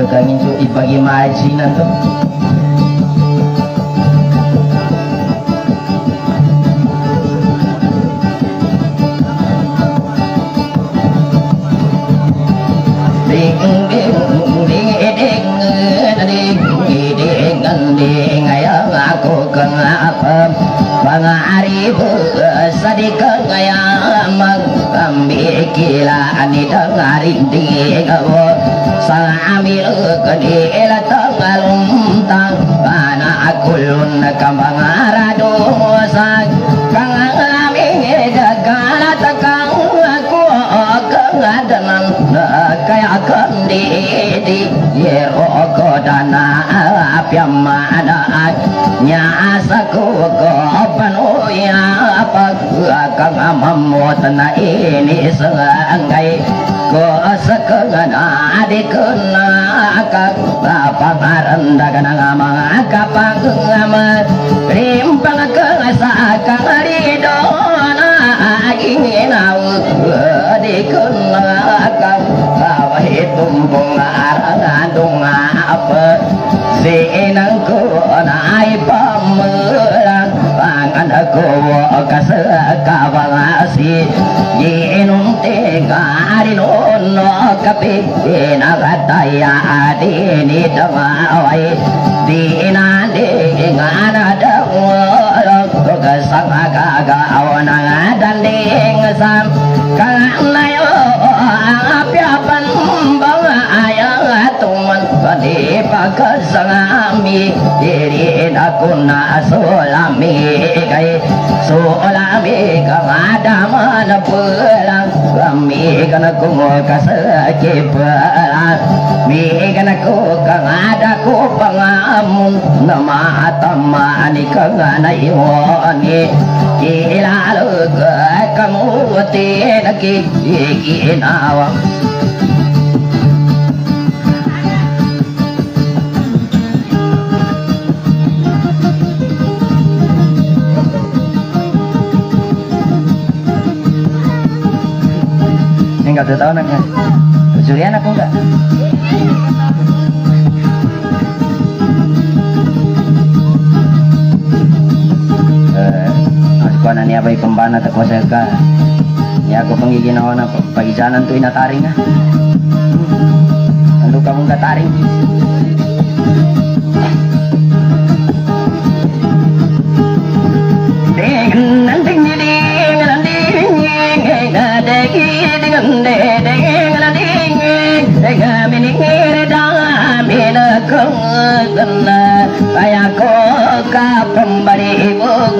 kangin so ibagi majinan to. Aku kenapa pangari sedikit ngayang mengambikila ni dengarin dingawo sang amil kedila tengaluntang anak kulun kambang aradosa kang amil gagana tekang aku kengadanan kaya kendidi yero kodana apiamana nyasaku kopanuya pagkang mamot na ini sengay ko sakagana adikuna kapaparandagan ng mga kapagama rimpang kasakang rido na aking inawag adikuna kapawahit tumbong arangadong apa sinang ko na ay pamulang pangan ko kasakabangasi ginunting arinon no kape pinakataya adini tamaway dinanding anadawag kasangagagaw ng danding sam kanayo apiapan bang ayang tuman padi pagkasangami diri ako na sulami kay sulami kamadaman na pulang kami kana kumakasakipala mi kana ko kangada ko pangamun na matamani kanganayon kilalo kamuti nakikinawa. Enggak tahu anaknya. Julian aku enggak. Aku ni abay pembana tak kuasa ka. Ya aku penggigin ako na pagisanan tu inataring ah. Ando kamu enggak taring. Kaya ko ka pembari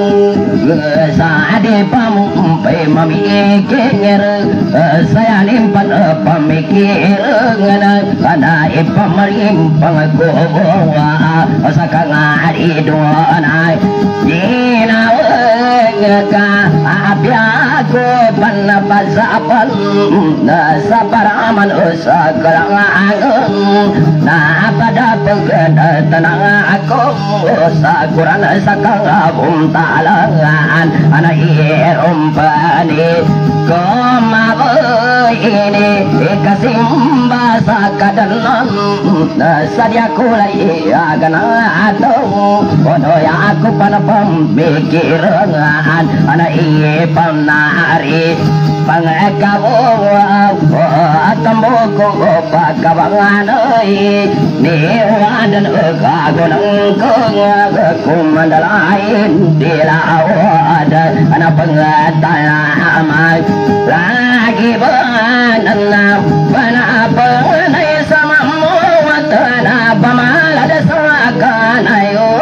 saade pamumpai mamikir saya nimpan pamikir kana ipamarimpang ko sakang ari doanay ginawag ka abiago panapasapan sa paraman sa kalangan na pada pagtanang ako sa kuran sa kangabong talangan ana irumpani kumaboy ini kasimba sa kadanan sadya kulay agana ato ono ya aku panapamikiran ana ipanari pangakawo atambo ko pagkabangan ni wadan kagunang kumandalain dilawad ana pangatalaman lagi banana panapanay sa mamuat na pamalad sa kanayo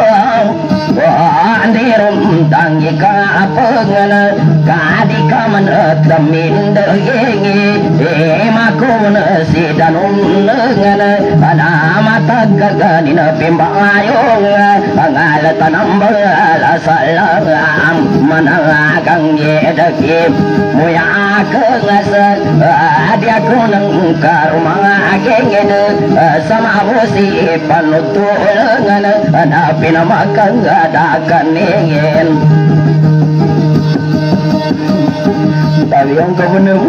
andirum tangi ka apangan kadi ka manatamin dagingi makun si danum ngana ana matagagani na pimbangayong pangalatan ang balasalam managang yedaki muya kangasan adi ako ng karumangagingin sama mo si panutulangan na pinamagang dakaningin tapi yang kau benar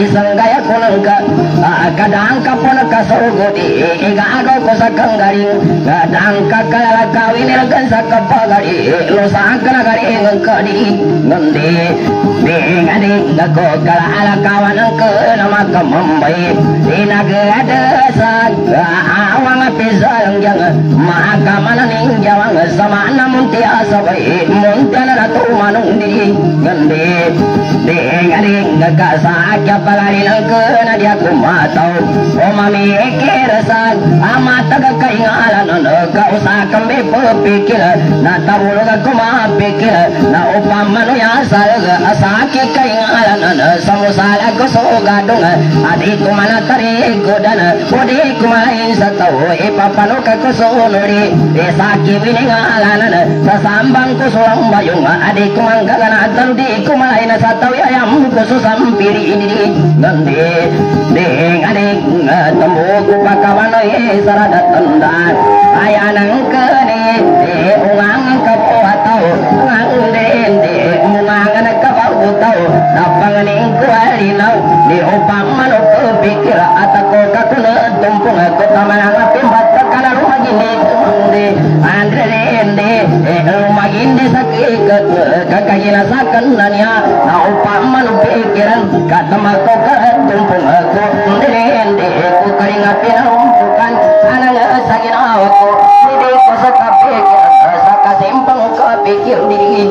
isang gaya kunang ka kadang ka pun ka sorgodi igagaw ko sa kanggaring kadang ka kalalakawin ilagan sa kapagari lusa ka nagari ng kadi ngandi ngadi ngako kalalakawan ang kanama kamambay inagada sa awang pisang yang makamaning jawang sama namun tiasa baik muntana ratu manung di ngandi ngadi ngakasakya palari ng kana dia kumatau o mami ekerasan amat tagakaingalan kausa kami pepikir na tabulog ako mapikir na upamano ya salaga asaki kaingalan samusala ko sugadong adi kumanatari godan odi kumain sa tao ipapano ka ko sunuri esaki winingalan sa sambang ko sulang bayong adi kumanggagana di kumalay na sa tao ayam ko susampiri ini ngandi ding adik tembuku pakawano sarada tandaan ayanang kene ungang kapuataw ngang de mungangan kapautaw napanganing kualinaw ni upang manok pikir atako kakuna tumpung ko tamanang pimbat kana rumagini tumde andre ende rumagindi sakik kakayina sakan nanya na upang manok pikiran katamako tumpung ko ende ko karinga pinarumpukan anang saginawa ko hindi ko sa kapikir sa kasimpang kapikir diri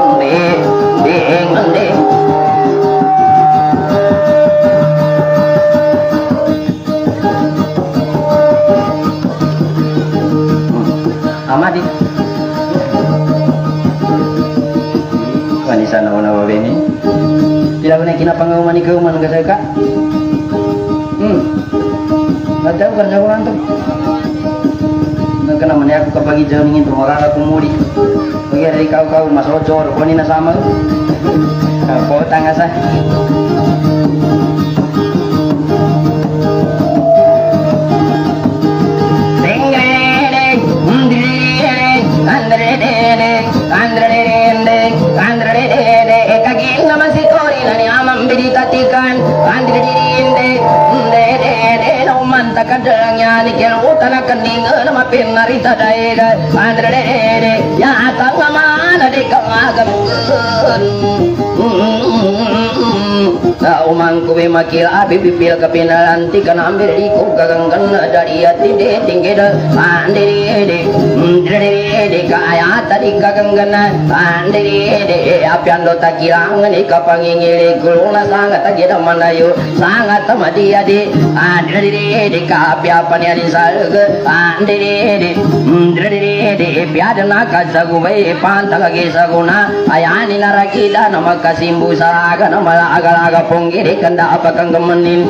ngende amadi wanisa na wabeni tidak benar kinapangaman ikaw man kasaka Nggak kerja ko nanto. Nagka naman ako kapag i-jamming ito, makakakumuli. Kaya ikaw masocor, kunin na sama. Pota nga sa. Kaging naman si Tori na ni amang binitatikan manta kadangnya ni kelu tanah kening na mapin narita daega andre ya atang mana de kangagam umang kuwe makil abi pipil kapinalanti kana ambil iku gaganggan dari ati de tinggeda ande de kaya tadi gaganggan ande de apian do takilang ni kapangingili kuluna sangat tagida manayo sangat tamadi ade ande de kapi apa ni adi salga ande de piadana kasagu bai pantala gesaguna ayani narakila nama kasimbu salaga nama aga ponggiri kanda apa kang gemenin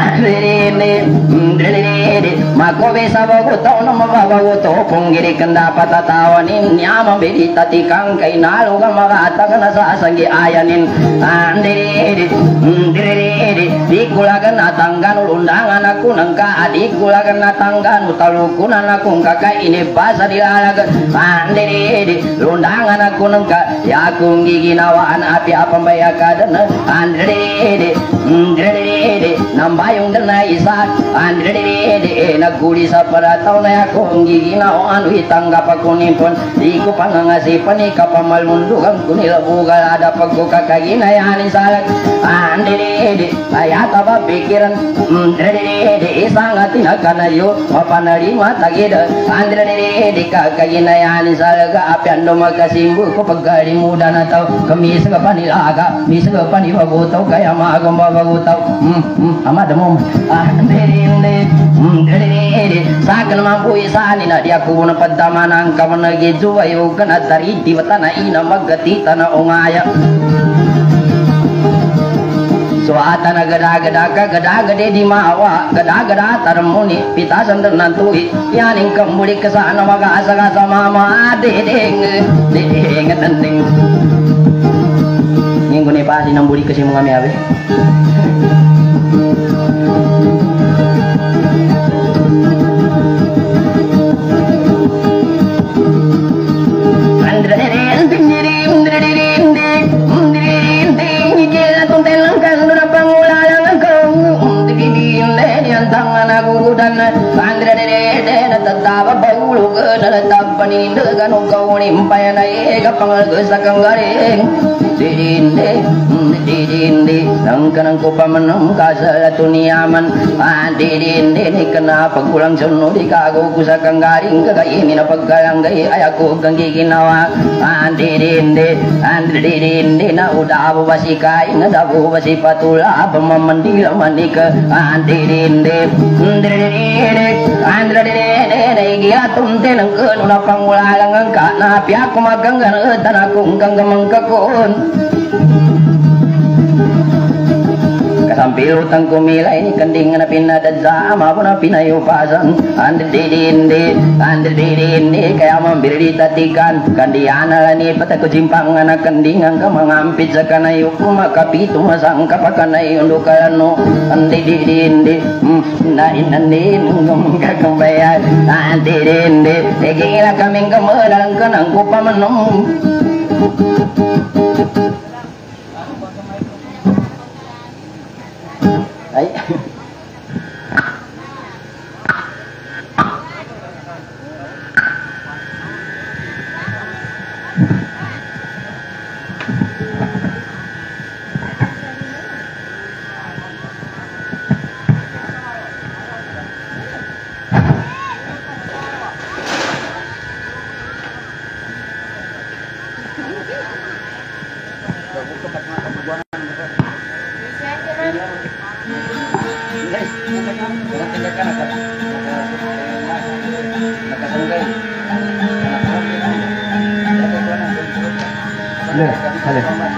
mako besa bagu tau nama bagu tau ponggiri kanda apa tatawanin nyama bedi tati kang kainalu gamaga atagana sa asagi ayanin dikulagan atanggan undangan aku nangka adikulagan atanggan utalukunan aku kakak ini basa dilalaga undangan aku nangka ya aku giginawaan api apa bayakadan nambayong dana isa naguli sa parataw na akong giginawaan itanggap ako nimpon di ko pangangasipan ikapamal mundugan kunilabugal ada pagkukakaginayanin salag ayata ba pikiran isang tinagkanayo mapanarima tagida kakaginayanin salaga apiando magkasimbo ko pagkari muda na tao kami sa kapanilaga misa kapanibagotaw kaya maagang babagutaw amada mo sa naman po isani na di ako na padama ng kamanagidyo ayo ka na tariti mata na ina maggatita na ungaya so ata na gada-gada di mawa gada-gada tarmuni pitasan dan nantui yaning kembuli ke sana mag-asa sa mama dedeng tanding yung guni pa sinambuli kasi mga miyabe tangan aku dan andra de tetap baulu ke tetap panindegan kau nimpaya naik kapangal ke sakang garing didinde nangkanang ko pamanam kasala tuniaman didinde ni kenapa kulang sono di kago ku sakang garing kakaini na pagkalanggay ayako kang giginawa didinde na udabu basikai na dabu basi patula pamamandila manika didinde andra de gila tunte nang kununa pangulalang ang kanapi ako maganggan tanakong kanggamang kakon kasampil utang kumila ini kending na pinadad sama po na pinayupasan andri dindi kaya mambiri tatikan kandiana lani patako jimpang na kending ang kamangampit sa kanayo kumakapito masang kapakanayo lukalano andri dindi na inanin ng kakambayan andri dindi gila kaming kamalang kanang kupamanom ay Boleh.